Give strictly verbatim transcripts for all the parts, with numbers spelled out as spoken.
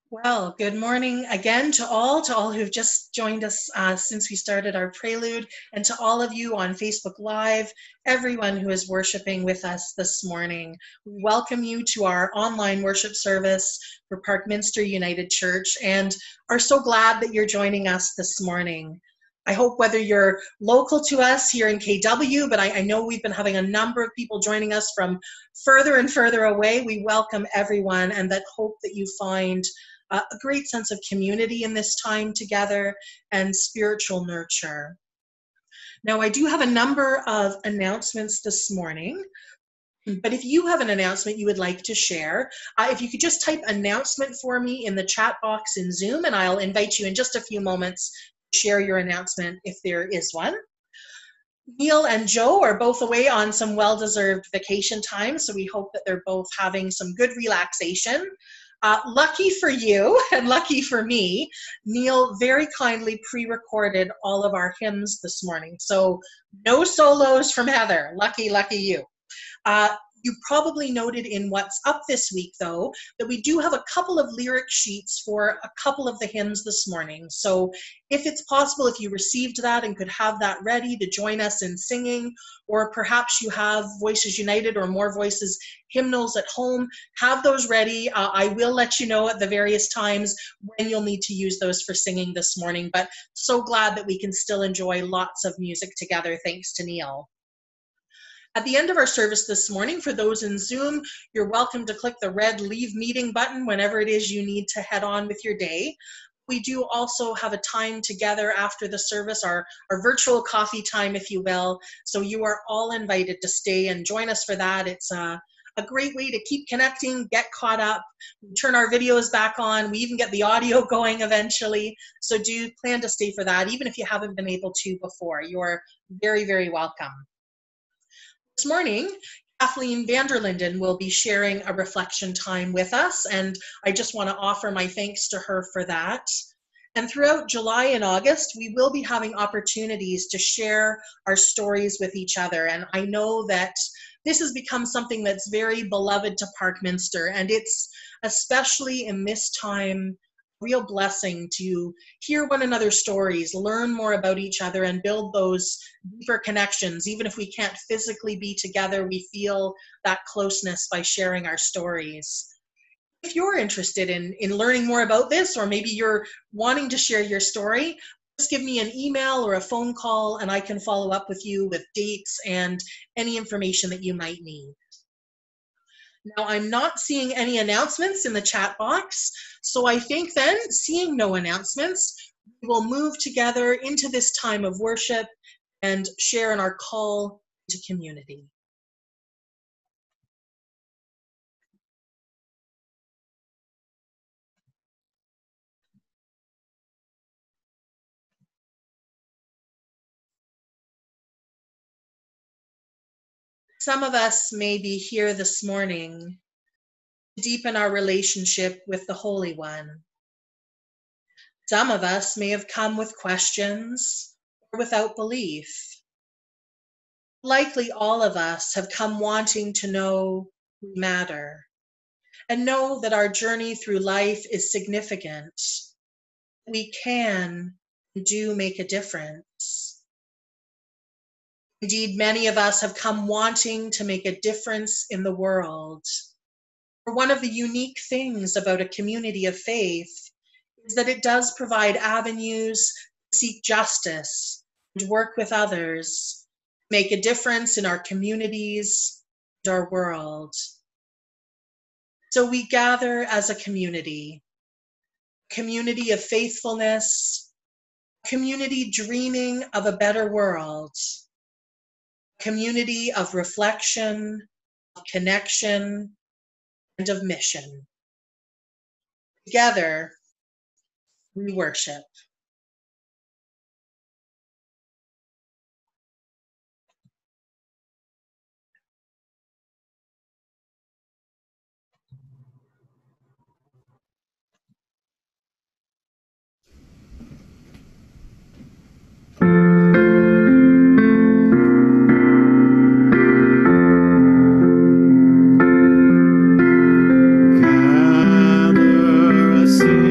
Well, good morning again to all, to all who've just joined us uh, since we started our prelude, and to all of you on Facebook Live, everyone who is worshiping with us this morning. We welcome you to our online worship service for Parkminster United Church and are so glad that you're joining us this morning. I hope whether you're local to us here in K W, but I, I know we've been having a number of people joining us from further and further away. We welcome everyone and that hope that you find Uh, a great sense of community in this time together and spiritual nurture. Now, I do have a number of announcements this morning, but if you have an announcement you would like to share, uh, if you could just type announcement for me in the chat box in Zoom, and I'll invite you in just a few moments to share your announcement if there is one. Neil and Joe are both away on some well-deserved vacation time, so we hope that they're both having some good relaxation. Uh, lucky for you and lucky for me, Neil very kindly pre-recorded all of our hymns this morning. So no solos from Heather. Lucky, lucky you. Uh, you probably noted in what's up this week, though, that we do have a couple of lyric sheets for a couple of the hymns this morning. So if it's possible, if you received that and could have that ready to join us in singing, or perhaps you have Voices United or More Voices hymnals at home, have those ready. Uh, I will let you know at the various times when you'll need to use those for singing this morning, but so glad that we can still enjoy lots of music together, thanks to Neil. At the end of our service this morning, for those in Zoom, you're welcome to click the red Leave Meeting button whenever it is you need to head on with your day. We do also have a time together after the service, our, our virtual coffee time, if you will. So you are all invited to stay and join us for that. It's a, a great way to keep connecting, get caught up, we turn our videos back on. We even get the audio going eventually. So do plan to stay for that, even if you haven't been able to before. You're very, very welcome. This morning, Kathleen Vanderlinden will be sharing a reflection time with us, and I just want to offer my thanks to her for that. And throughout July and August, we will be having opportunities to share our stories with each other, and I know that this has become something that's very beloved to Parkminster, and it's especially in this time real blessing to hear one another's stories, learn more about each other, and build those deeper connections. Even if we can't physically be together, we feel that closeness by sharing our stories. If you're interested in, in learning more about this, or maybe you're wanting to share your story, just give me an email or a phone call and I can follow up with you with dates and any information that you might need. Now, I'm not seeing any announcements in the chat box, so I think then, seeing no announcements, we will move together into this time of worship and share in our call to community. Some of us may be here this morning to deepen our relationship with the Holy One. Some of us may have come with questions or without belief. Likely all of us have come wanting to know we matter and know that our journey through life is significant. We can and do make a difference. Indeed, many of us have come wanting to make a difference in the world. For one of the unique things about a community of faith is that it does provide avenues to seek justice and work with others, make a difference in our communities and our world. So we gather as a community, a community of faithfulness, a community dreaming of a better world, community of reflection, of connection, and of mission. Together, we worship. Gather us in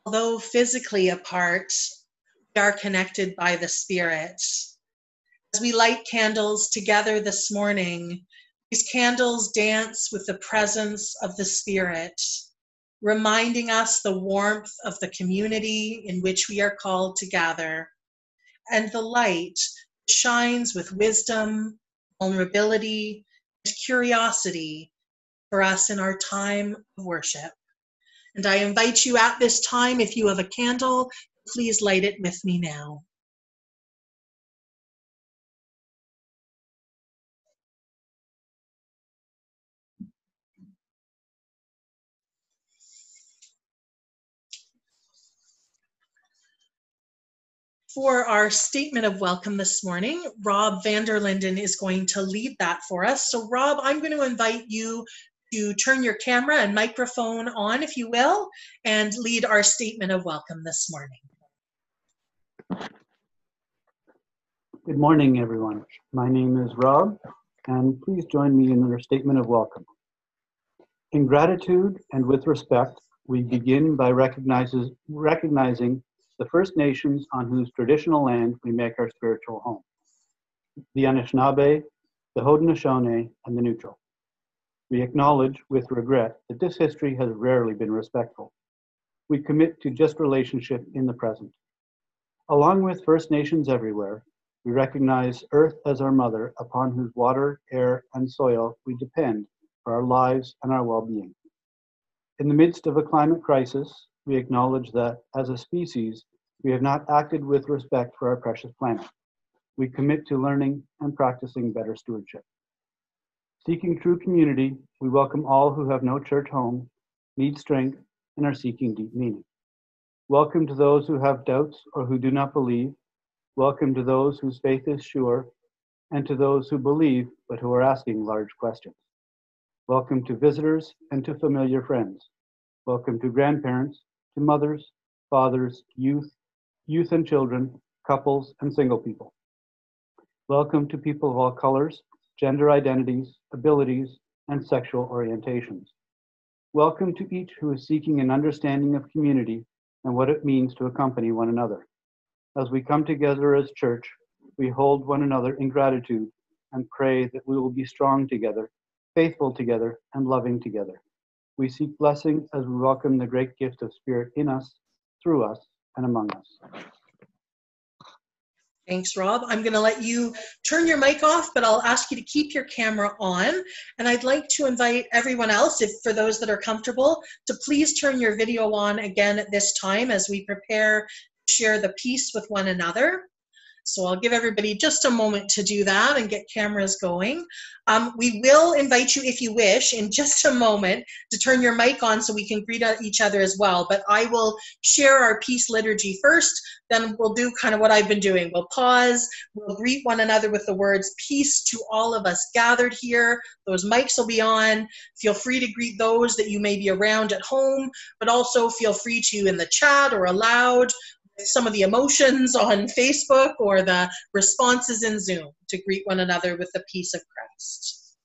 Although physically apart, we are connected by the Spirit. As we light candles together this morning, these candles dance with the presence of the Spirit, reminding us the warmth of the community in which we are called to gather, and the light shines with wisdom, vulnerability, and curiosity for us in our time of worship. And I invite you at this time, if you have a candle, please light it with me now. For our statement of welcome this morning, Rob Vanderlinden is going to lead that for us. So Rob, I'm going to invite you to turn your camera and microphone on, if you will, and lead our statement of welcome this morning. Good morning, everyone. My name is Rob, and please join me in our statement of welcome. In gratitude and with respect, we begin by recognizes, recognizing the First Nations on whose traditional land we make our spiritual home, the Anishinaabe, the Haudenosaunee, and the Neutral. We acknowledge with regret that this history has rarely been respectful. We commit to just relationship in the present. Along with First Nations everywhere, we recognize Earth as our mother, upon whose water, air, and soil we depend for our lives and our well-being. In the midst of a climate crisis, we acknowledge that, as a species, we have not acted with respect for our precious planet. We commit to learning and practicing better stewardship. Seeking true community, we welcome all who have no church home, need strength, and are seeking deep meaning. Welcome to those who have doubts or who do not believe. Welcome to those whose faith is sure, and to those who believe but who are asking large questions. Welcome to visitors and to familiar friends. Welcome to grandparents, to mothers, fathers, youth, youth and children, couples, and single people. Welcome to people of all colors, gender identities, abilities, and sexual orientations. Welcome to each who is seeking an understanding of community and what it means to accompany one another. As we come together as church, we hold one another in gratitude and pray that we will be strong together, faithful together, and loving together. We seek blessing as we welcome the great gift of Spirit in us, through us, and among us. Thanks, Rob. I'm going to let you turn your mic off, but I'll ask you to keep your camera on. And I'd like to invite everyone else, if for those that are comfortable, to please turn your video on again at this time as we prepare to share the peace with one another. So I'll give everybody just a moment to do that and get cameras going. Um, we will invite you, if you wish, in just a moment to turn your mic on so we can greet each other as well. But I will share our peace liturgy first, then we'll do kind of what I've been doing. We'll pause, we'll greet one another with the words, peace to all of us gathered here. Those mics will be on. Feel free to greet those that you may be around at home, but also feel free to in the chat or aloud, some of the emotions on Facebook or the responses in Zoom to greet one another with the peace of Christ.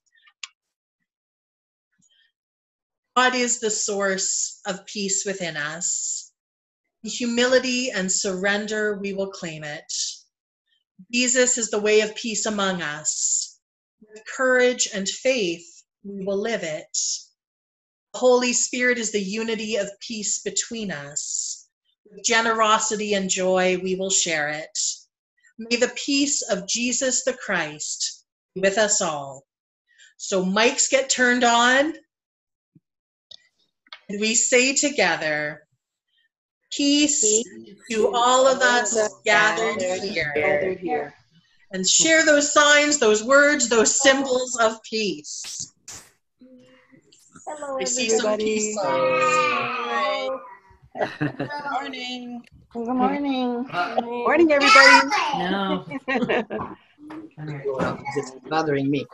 God is the source of peace within us. In humility and surrender, we will claim it. Jesus is the way of peace among us. With courage and faith, we will live it. The Holy Spirit is the unity of peace between us. With generosity and joy, we will share it. May the peace of Jesus the Christ be with us all. So mics get turned on, and we say together, peace to all of us gathered here. And share those signs, those words, those symbols of peace. Hello, I see some peace signs. Good morning. Good morning. Good morning, everybody. No. It's bothering me.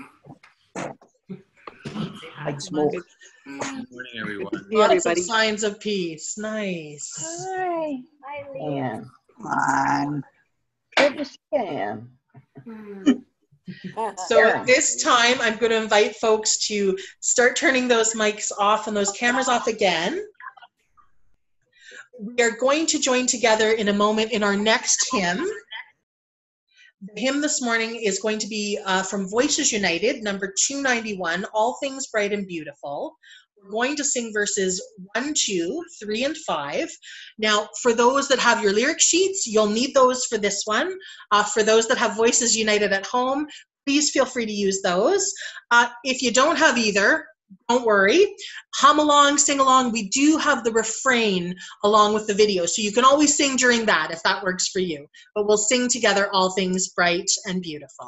Like smoke. Good morning, everyone. Lots everybody. of signs of peace. Nice. Hi. Hi, Leanne. Come on. Good to see you, Anne. So at this time, I'm going to invite folks to start turning those mics off and those cameras off again. We are going to join together in a moment in our next hymn. The hymn this morning is going to be uh, from Voices United, number two ninety-one, All Things Bright and Beautiful. We're going to sing verses one, two, three, and five. Now, for those that have your lyric sheets, you'll need those for this one. Uh, for those that have Voices United at home, please feel free to use those. Uh, if you don't have either, don't worry. Hum along, sing along. We do have the refrain along with the video, so you can always sing during that if that works for you. But we'll sing together All Things Bright and Beautiful.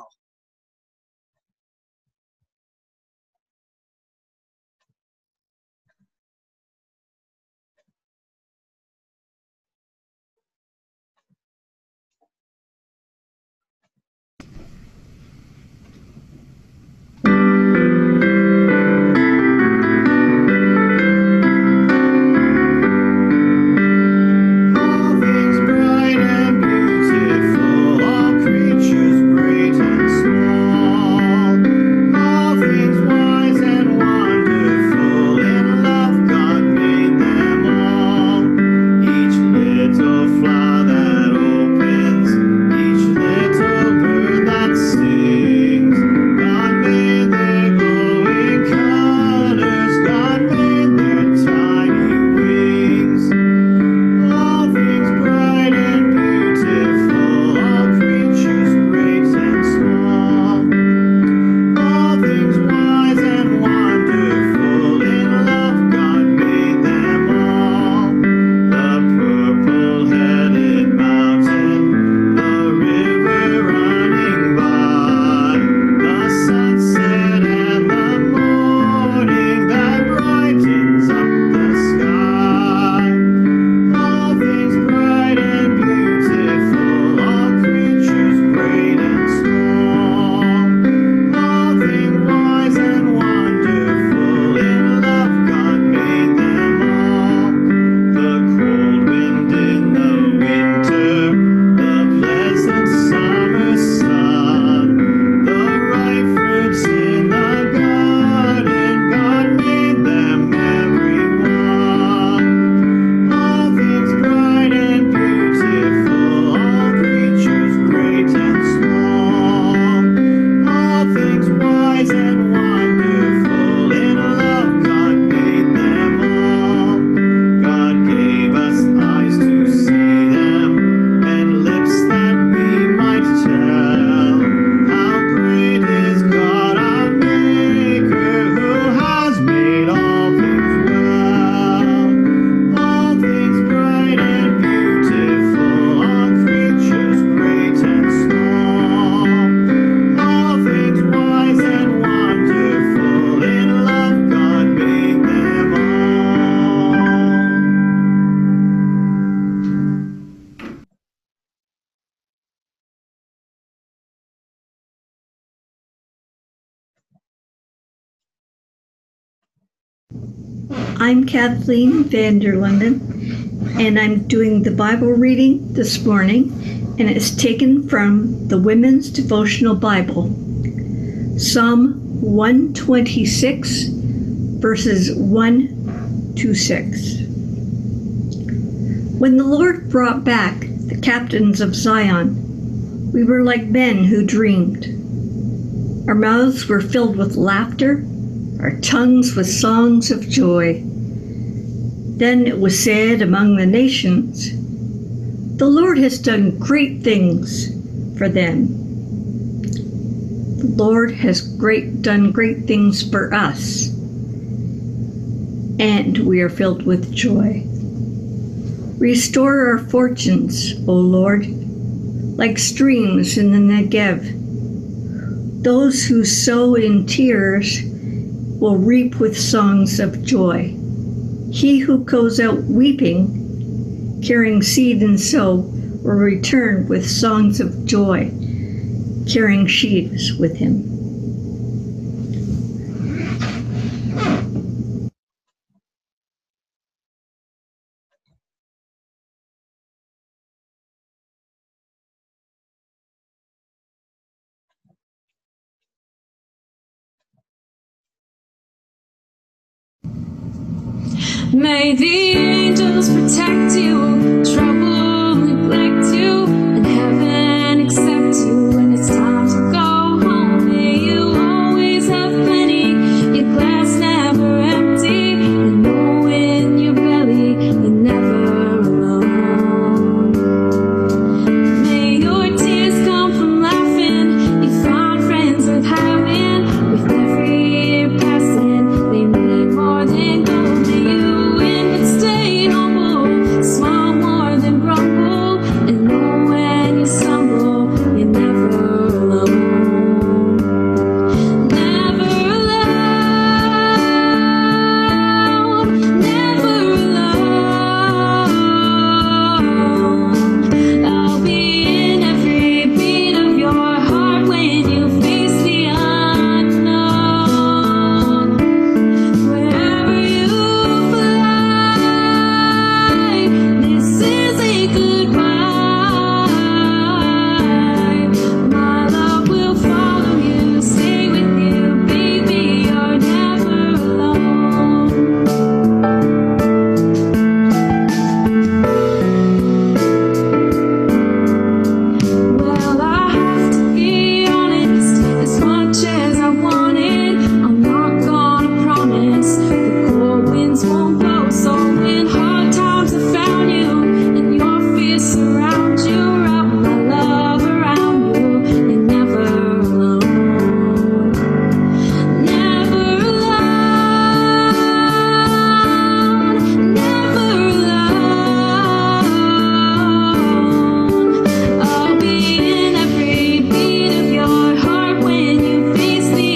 I'm Kathleen Vanderlinden, and I'm doing the Bible reading this morning, and it's taken from the Women's Devotional Bible, Psalm one twenty-six, verses one to six. When the Lord brought back the captains of Zion, we were like men who dreamed. Our mouths were filled with laughter, our tongues with songs of joy. Then it was said among the nations, the Lord has done great things for them. The Lord has great, done great things for us, and we are filled with joy. Restore our fortunes, O Lord, like streams in the Negev. Those who sow in tears will reap with songs of joy. He who goes out weeping, carrying seed and sow, will return with songs of joy, carrying sheaves with him. May the angels angels protect you, trouble neglect you, and heaven accept you when it's time to go home. May you always have plenty, your glass never empty, and know in your belly you're never alone. May your tears come from laughing, you find friends with having, with every year passing, they mean more than gold. May you win but stay humble, smile more than grumble, and know when you stumble, you're never alone. Never alone, never alone. I'll be in every beat of your heart when you face the unknown. Wherever you fly, this is a goodbye. My love will follow you, stay with you, baby, you're never alone. Well, I have to be honest, as much as I want it, I'm not gonna promise the cold winds won't blow. So when hard times have found you and your fears surround you, wrap my love around you, you're never alone. Never alone, never alone. I'll be in every beat of your heart when you face the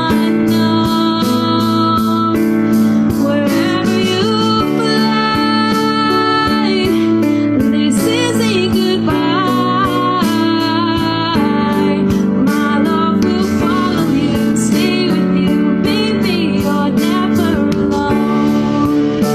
unknown. Wherever you fly, this is a goodbye. My love will follow you, stay with you, baby, you're never alone.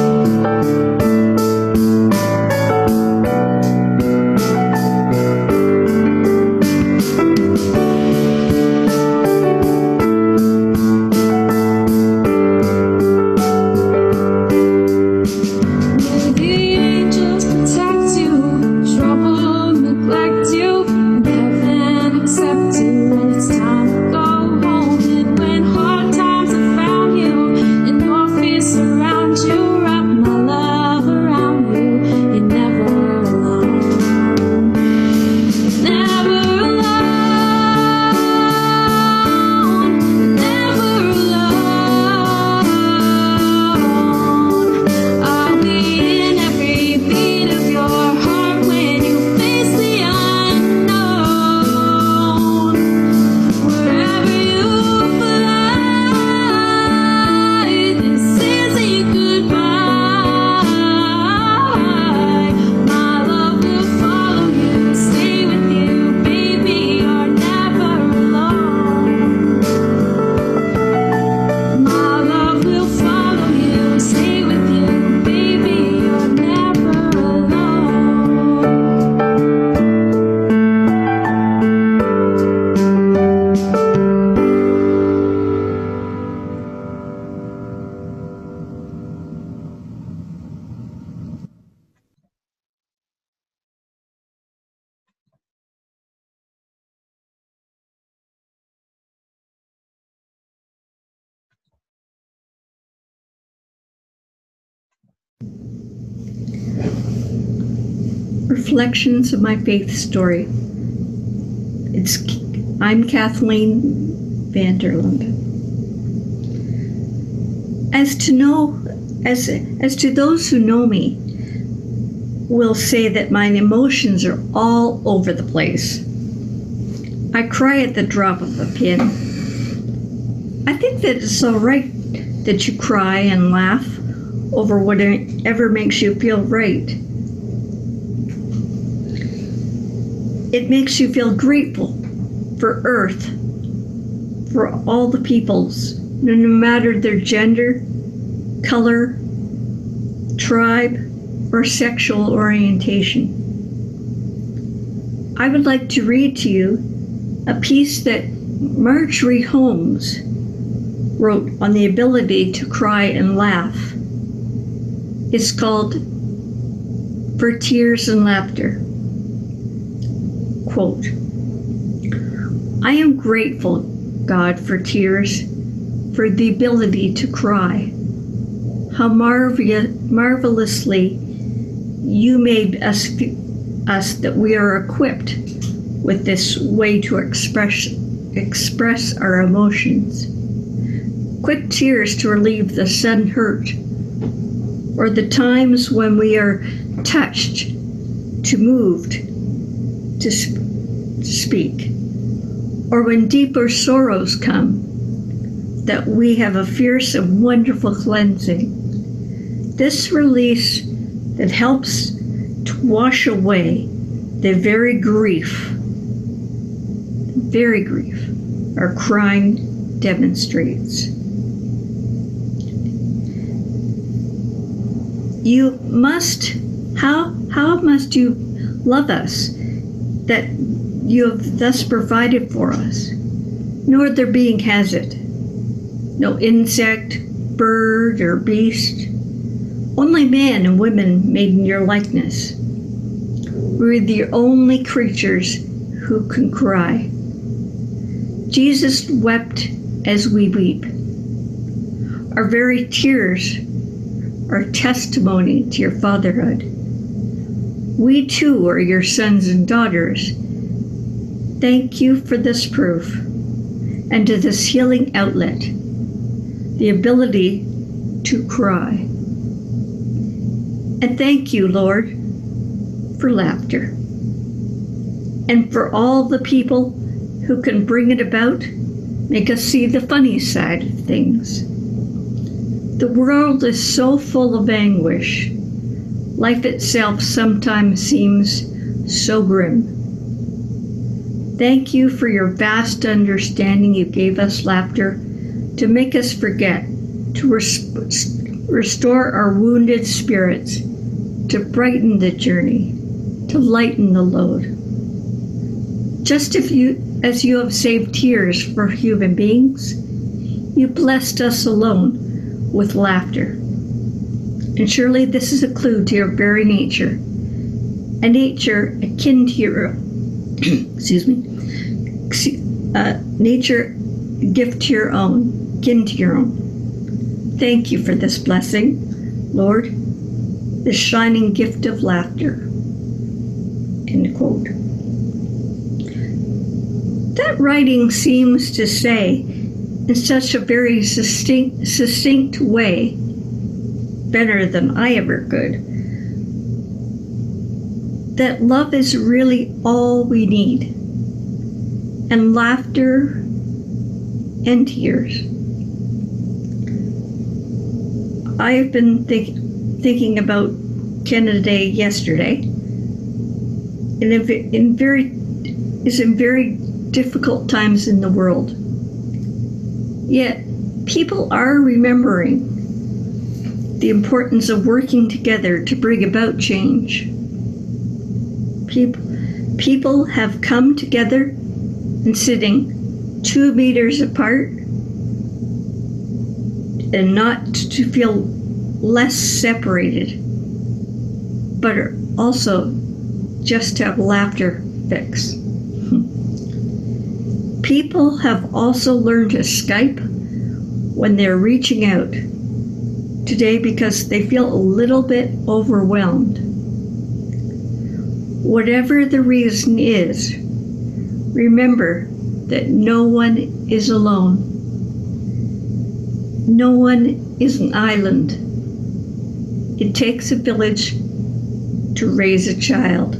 May the angels protect you, trouble neglect you, and heaven accept you when it's time to go home. And when hard times have found you and your fears surround you, wrap my love around you, you're never alone. Never alone, never alone. I'll be in every beat of your heart when you face the unknown. Wherever you fly, this is a goodbye. My love will follow you, stay with you, baby, you're never alone. My love will follow you, stay with you, baby, you're never alone. Reflections of my faith story. It's I'm Kathleen Vanderlinden. As to know, as as to those who know me, will say that my emotions are all over the place. I cry at the drop of a pin. I think that it's all right that you cry and laugh over whatever makes you feel right. It makes you feel grateful for Earth, for all the peoples, no matter their gender, color, tribe, or sexual orientation. I would like to read to you a piece that Marjorie Holmes wrote on the ability to cry and laugh. It's called for tears and laughter. Quote, I am grateful, God, for tears, for the ability to cry. How marvel- marvelously you made us, us that we are equipped with this way to express, express our emotions. Quick tears to relieve the sudden hurt, or the times when we are touched, to moved, to, sp- to speak, or when deeper sorrows come, that we have a fierce and wonderful cleansing. This release that helps to wash away the very grief, very grief our crying demonstrates. You must, how, how must you love us that you have thus provided for us? No other being has it. No insect, bird, or beast. Only man and women made in your likeness. We're the only creatures who can cry. Jesus wept as we weep. Our very tears are testimony to your fatherhood. We too are your sons and daughters. Thank you for this proof and to this healing outlet, the ability to cry. And thank you, Lord, for laughter and for all the people who can bring it about, make us see the funny side of things. The world is so full of anguish. Life itself sometimes seems so grim. Thank you for your vast understanding. You gave us laughter to make us forget, to res- restore our wounded spirits, to brighten the journey, to lighten the load. Just if you, as you have saved tears for human beings, you blessed us alone with laughter. And surely this is a clue to your very nature, a nature akin to your, excuse me, uh, nature gift to your own, kin to your own. Thank you for this blessing, Lord, the shining gift of laughter. End quote. That writing seems to say, in such a very succinct, succinct way, better than I ever could, that love is really all we need, and laughter and tears. I've been think, thinking about Canada Day yesterday, and in very is in very difficult times in the world. Yet people are remembering the importance of working together to bring about change. People, people have come together and sitting two meters apart, and not to feel less separated, but also just to have laughter fix. People have also learned to Skype when they're reaching out today because they feel a little bit overwhelmed. Whatever the reason is, remember that no one is alone. No one is an island. It takes a village to raise a child.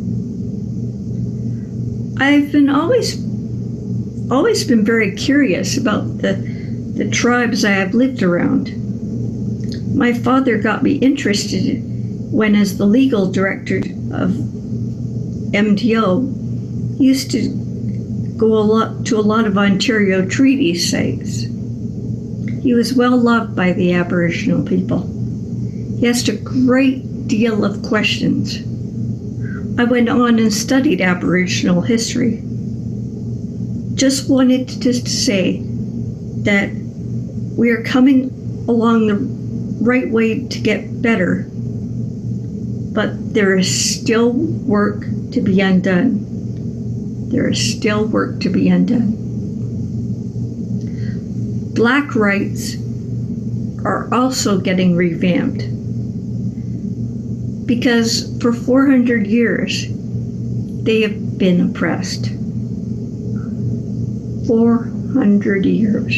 I've been always always been very curious about the, the tribes I have lived around. My father got me interested when, as the legal director of M T O, he used to go a lot to a lot of Ontario treaty sites. He was well loved by the Aboriginal people. He asked a great deal of questions. I went on and studied Aboriginal history. Just wanted to say that we are coming along the right way to get better. but there is still work to be undone. There is still work to be undone. Black rights are also getting revamped because for four hundred years they have been oppressed. four hundred years.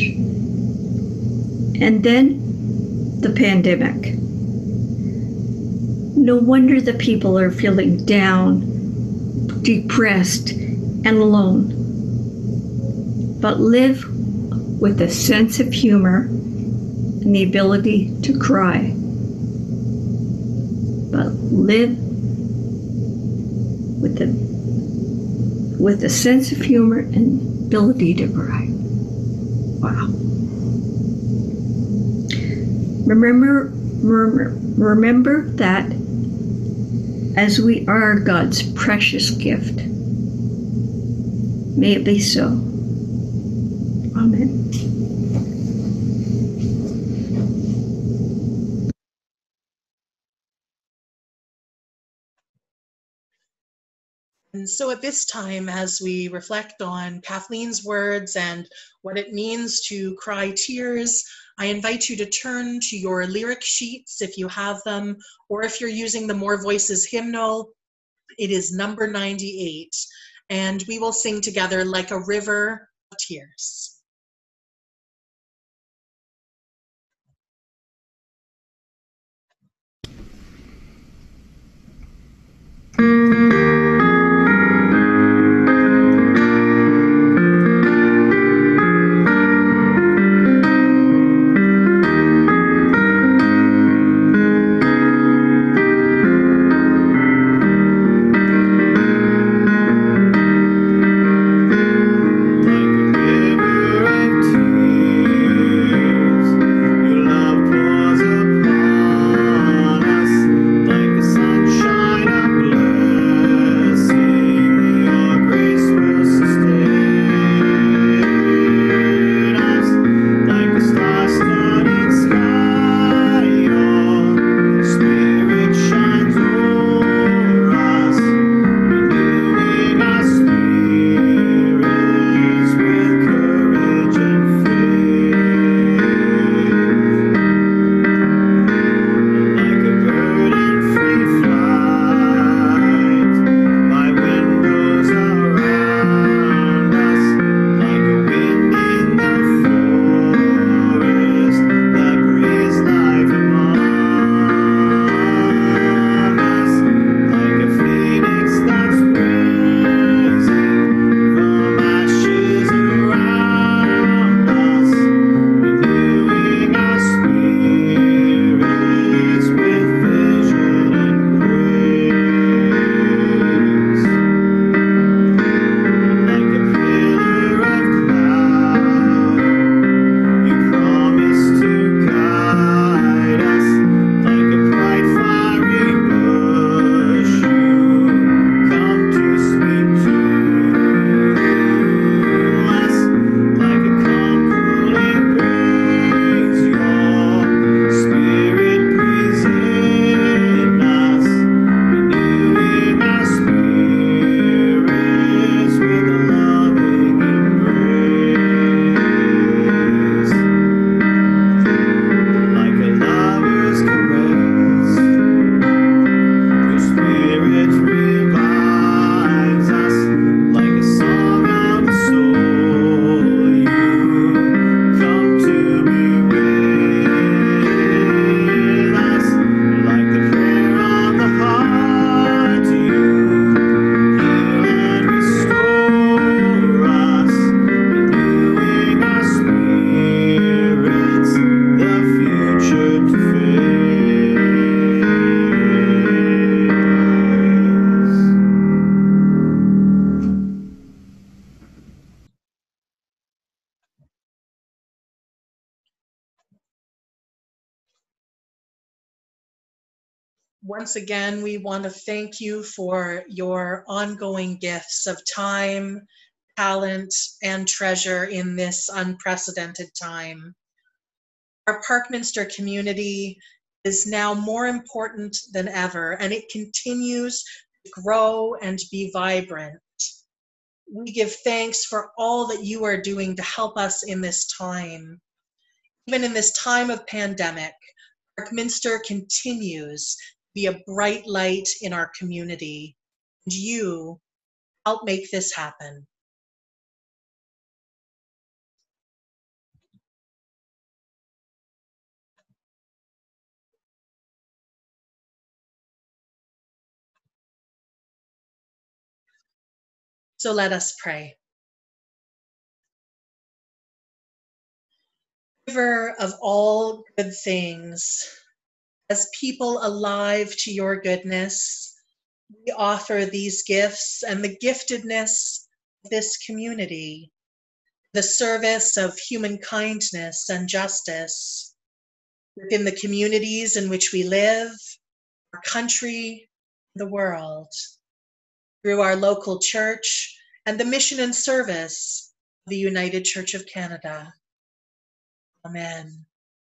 And then the pandemic. No wonder the people are feeling down, depressed, and alone. But live with a sense of humor and the ability to cry. But live with a, with a sense of humor and ability to cry. Wow. Remember, remember, remember that as we are God's precious gift. May it be so. Amen. And so at this time, as we reflect on Kathleen's words and what it means to cry tears, I invite you to turn to your lyric sheets if you have them, or if you're using the More Voices hymnal, it is number ninety-eight. And we will sing together Like a River of Tears. Once again, we want to thank you for your ongoing gifts of time, talent, and treasure in this unprecedented time. Our Parkminster community is now more important than ever, and it continues to grow and be vibrant. We give thanks for all that you are doing to help us in this time. Even in this time of pandemic, Parkminster continues to be a bright light in our community, and you help make this happen. So let us pray. Giver of all good things, as people alive to your goodness, we offer these gifts and the giftedness of this community, the service of human kindness and justice within the communities in which we live, our country, the world, through our local church and the mission and service of the United Church of Canada. Amen.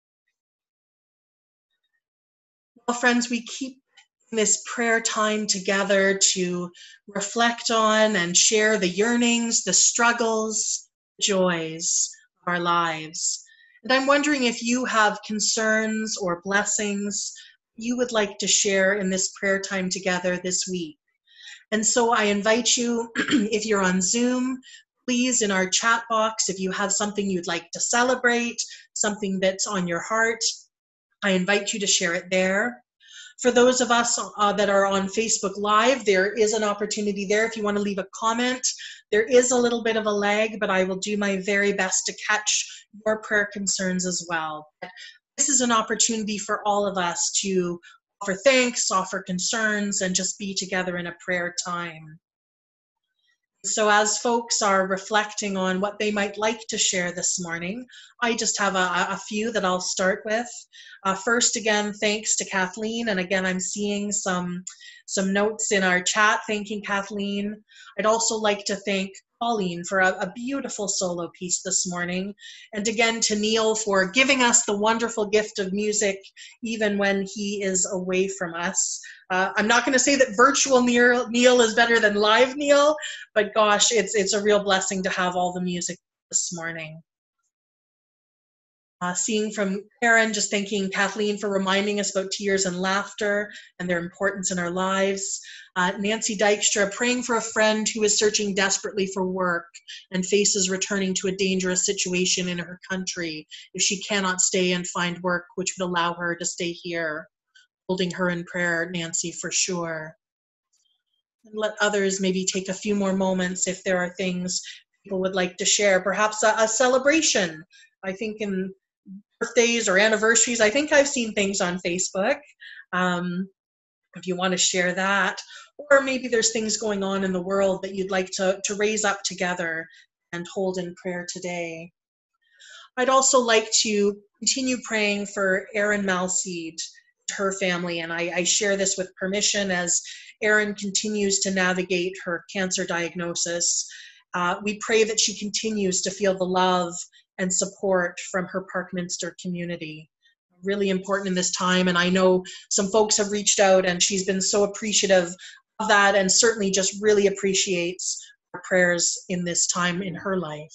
Well, friends, we keep this prayer time together to reflect on and share the yearnings, the struggles, the joys of our lives. And I'm wondering if you have concerns or blessings you would like to share in this prayer time together this week. And so I invite you, if you're on Zoom, please, in our chat box, if you have something you'd like to celebrate, something that's on your heart, I invite you to share it there. For those of us uh, that are on Facebook Live, there is an opportunity there if you want to leave a comment. There is a little bit of a lag, but I will do my very best to catch your prayer concerns as well. But this is an opportunity for all of us to offer thanks, offer concerns, and just be together in a prayer time. So as folks are reflecting on what they might like to share this morning, I just have a, a few that I'll start with. Uh, first, again, thanks to Kathleen. And again, I'm seeing some, some notes in our chat thanking Kathleen. I'd also like to thank Pauline for a, a beautiful solo piece this morning. And again, to Neil for giving us the wonderful gift of music, even when he is away from us. Uh, I'm not going to say that virtual Neil, Neil is better than live Neil, but gosh, it's, it's a real blessing to have all the music this morning. Uh, seeing from Karen, just thanking Kathleen for reminding us about tears and laughter and their importance in our lives. Uh, Nancy Dykstra, praying for a friend who is searching desperately for work and faces returning to a dangerous situation in her country if she cannot stay and find work which would allow her to stay here. Holding her in prayer, Nancy, for sure. And let others maybe take a few more moments if there are things people would like to share. Perhaps a, a celebration. I think in birthdays or anniversaries, I think I've seen things on Facebook. Um, if you want to share that. Or maybe there's things going on in the world that you'd like to, to raise up together and hold in prayer today. I'd also like to continue praying for Erin Malseed, her family, and I, I share this with permission as Erin continues to navigate her cancer diagnosis. Uh, we pray that she continues to feel the love and support from her Parkminster community. Really important in this time, and I know some folks have reached out and she's been so appreciative of that and certainly just really appreciates our prayers in this time in her life.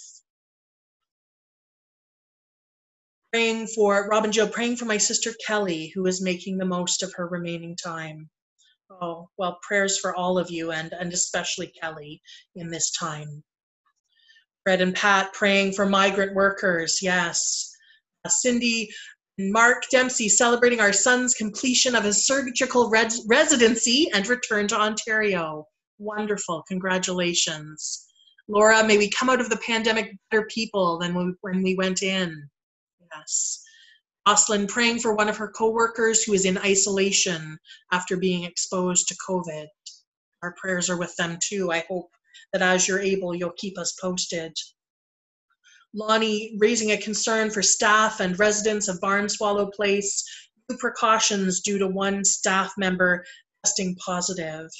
Praying for, Rob and Joe, praying for my sister Kelly, who is making the most of her remaining time. Oh, well, prayers for all of you and, and especially Kelly in this time. Fred and Pat praying for migrant workers, yes. Uh, Cindy and Mark Dempsey celebrating our son's completion of his surgical res residency and return to Ontario. Wonderful, congratulations. Laura, may we come out of the pandemic better people than we, when we went in. Yes. Jocelyn praying for one of her co-workers who is in isolation after being exposed to COVID. Our prayers are with them too. I hope that as you're able, you'll keep us posted. Lonnie raising a concern for staff and residents of Barnswallow Place, new precautions due to one staff member testing positive.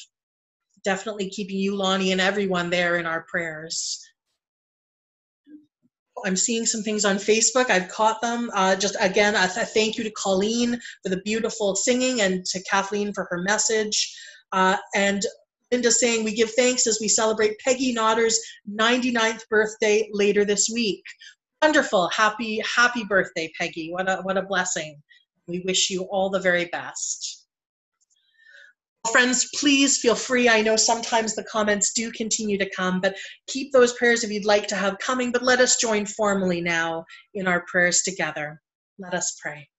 Definitely keeping you, Lonnie, and everyone there in our prayers. I'm seeing some things on Facebook. I've caught them. Uh, just again, a th- thank you to Colleen for the beautiful singing and to Kathleen for her message. Uh, and Linda saying we give thanks as we celebrate Peggy Notter's ninety-ninth birthday later this week. Wonderful. Happy, happy birthday, Peggy. What a, what a blessing. We wish you all the very best. Friends, please feel free. I know sometimes the comments do continue to come, but keep those prayers if you'd like to have coming. But let us join formally now in our prayers together. Let us pray.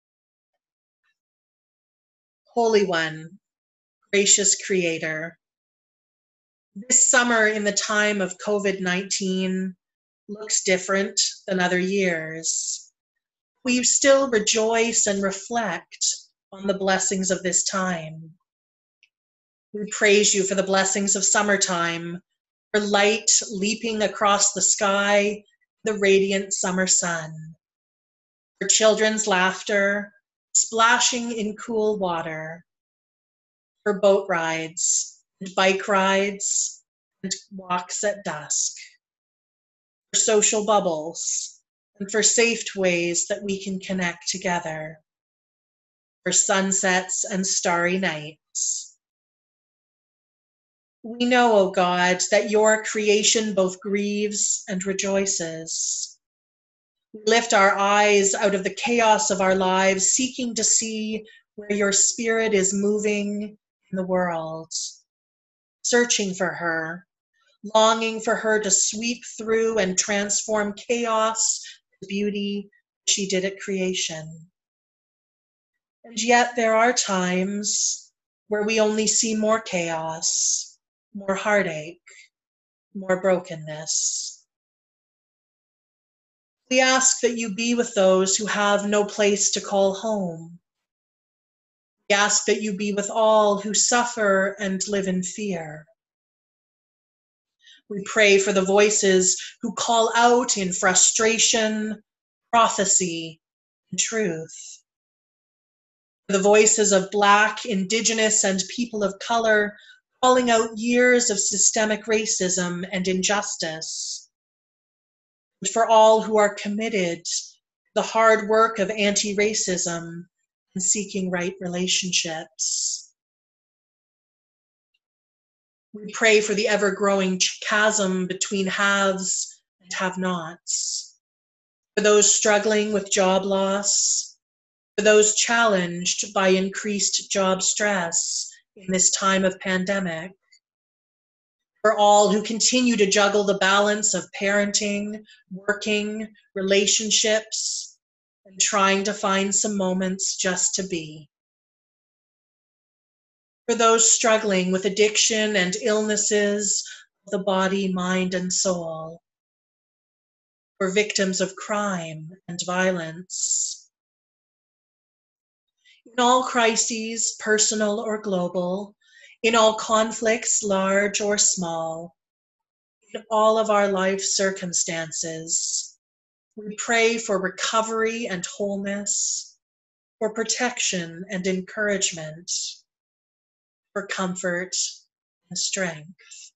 Holy One, gracious Creator, this summer in the time of COVID nineteen looks different than other years. We still rejoice and reflect on the blessings of this time. We praise you for the blessings of summertime, for light leaping across the sky, the radiant summer sun, for children's laughter, splashing in cool water, for boat rides and bike rides and walks at dusk, for social bubbles, and for safe ways that we can connect together, for sunsets and starry nights. We know, O God, that your creation both grieves and rejoices. We lift our eyes out of the chaos of our lives, seeking to see where your Spirit is moving in the world, searching for her, longing for her to sweep through and transform chaos to beauty as she did at creation. And yet there are times where we only see more chaos, more heartache, more brokenness. We ask that you be with those who have no place to call home. We ask that you be with all who suffer and live in fear. We pray for the voices who call out in frustration, prophecy, and truth. For the voices of Black, Indigenous, and people of color calling out years of systemic racism and injustice. And for all who are committed to the hard work of anti-racism and seeking right relationships. We pray for the ever-growing chasm between haves and have-nots, for those struggling with job loss, for those challenged by increased job stress in this time of pandemic, for all who continue to juggle the balance of parenting, working, relationships, and trying to find some moments just to be. For those struggling with addiction and illnesses of the body, mind, and soul. For victims of crime and violence. In all crises, personal or global, in all conflicts, large or small, in all of our life circumstances, we pray for recovery and wholeness, for protection and encouragement, for comfort and strength.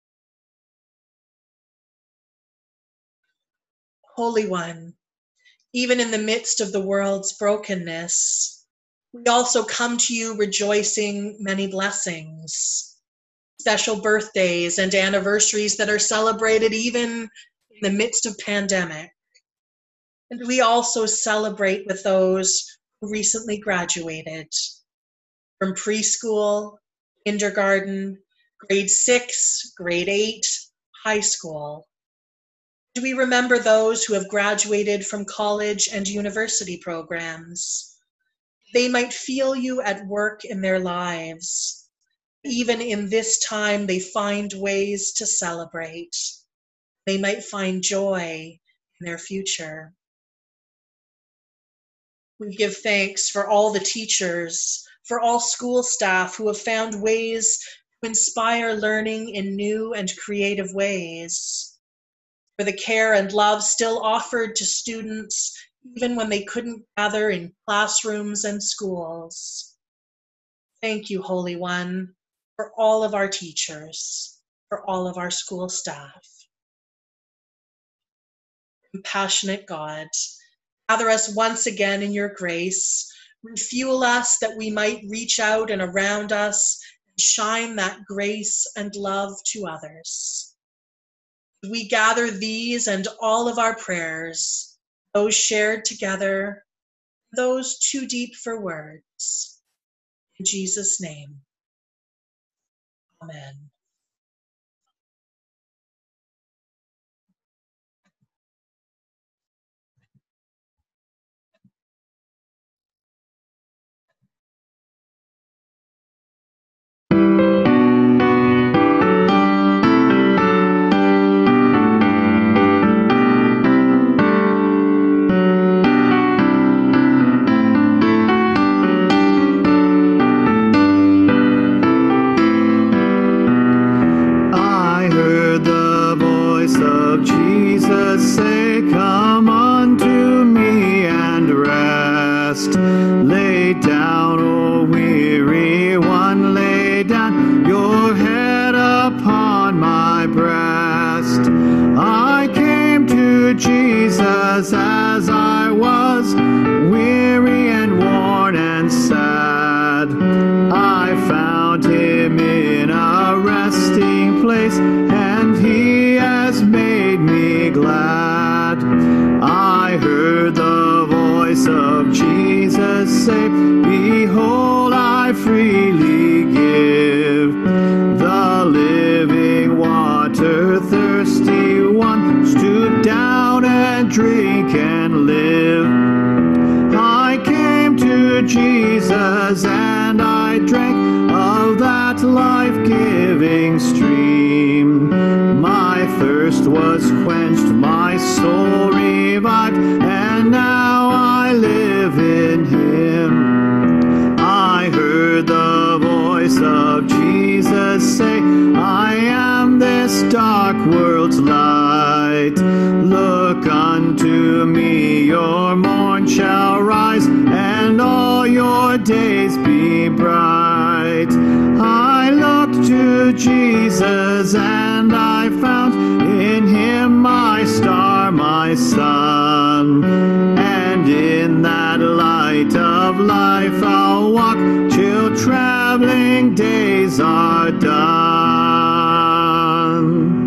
Holy One, even in the midst of the world's brokenness, we also come to you rejoicing many blessings, special birthdays and anniversaries that are celebrated even in the midst of pandemic. And we also celebrate with those who recently graduated from preschool, kindergarten, grade six, grade eight, high school. And we remember those who have graduated from college and university programs. They might feel you at work in their lives. Even in this time, they find ways to celebrate. They might find joy in their future. We give thanks for all the teachers, for all school staff who have found ways to inspire learning in new and creative ways, for the care and love still offered to students even when they couldn't gather in classrooms and schools. Thank you, Holy One, for all of our teachers, for all of our school staff. Compassionate God, gather us once again in your grace. Refuel us that we might reach out and around us and shine that grace and love to others. We gather these and all of our prayers, those shared together, those too deep for words. In Jesus' name, amen. Jesus as I was, weary and worn and sad. I found him in a resting place, and he has made me glad. I heard the voice of Jesus say, behold, I freely give the living water. Thirsty one, stoop down and drink and live. I came to Jesus and I drank of that life-giving stream. My thirst was quenched, my soul revived, and now I live in him. I heard the voice of Jesus say, I am this dark world's light. Look unto me, your morn shall rise, and all your days be bright. I looked to Jesus, and I found in him my star, my sun. And in that light of life I'll walk till traveling days are done.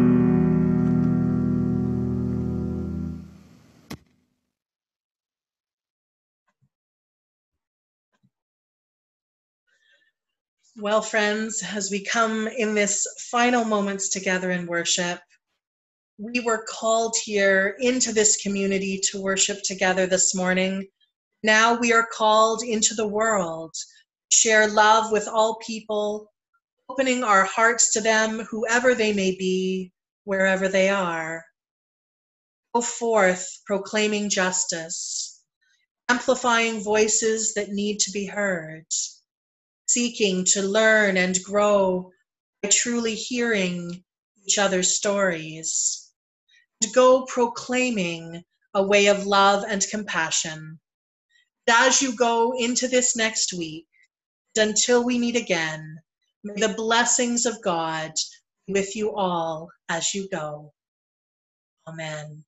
Well, friends, as we come in this final moments together in worship, we were called here into this community to worship together this morning. Now we are called into the world, to share love with all people, opening our hearts to them, whoever they may be, wherever they are. Go forth, proclaiming justice, amplifying voices that need to be heard, seeking to learn and grow by truly hearing each other's stories, and go proclaiming a way of love and compassion. And as you go into this next week, and until we meet again, may the blessings of God be with you all as you go. Amen.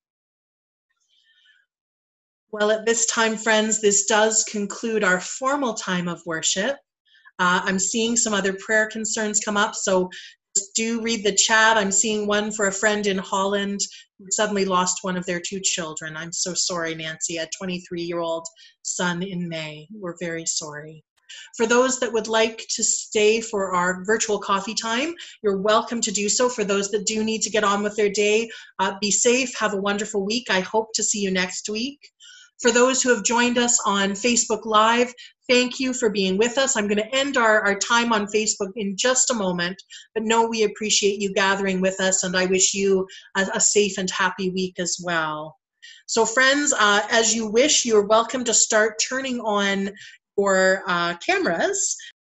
Well, at this time, friends, this does conclude our formal time of worship. Uh, I'm seeing some other prayer concerns come up, so just do read the chat. I'm seeing one for a friend in Holland who suddenly lost one of their two children. I'm so sorry, Nancy, a twenty-three-year-old son in May. We're very sorry. For those that would like to stay for our virtual coffee time, you're welcome to do so. For those that do need to get on with their day, uh, be safe, have a wonderful week. I hope to see you next week. For those who have joined us on Facebook Live, thank you for being with us. I'm going to end our, our time on Facebook in just a moment, but know we appreciate you gathering with us, and I wish you a, a safe and happy week as well. So friends, uh, as you wish, you're welcome to start turning on your uh, cameras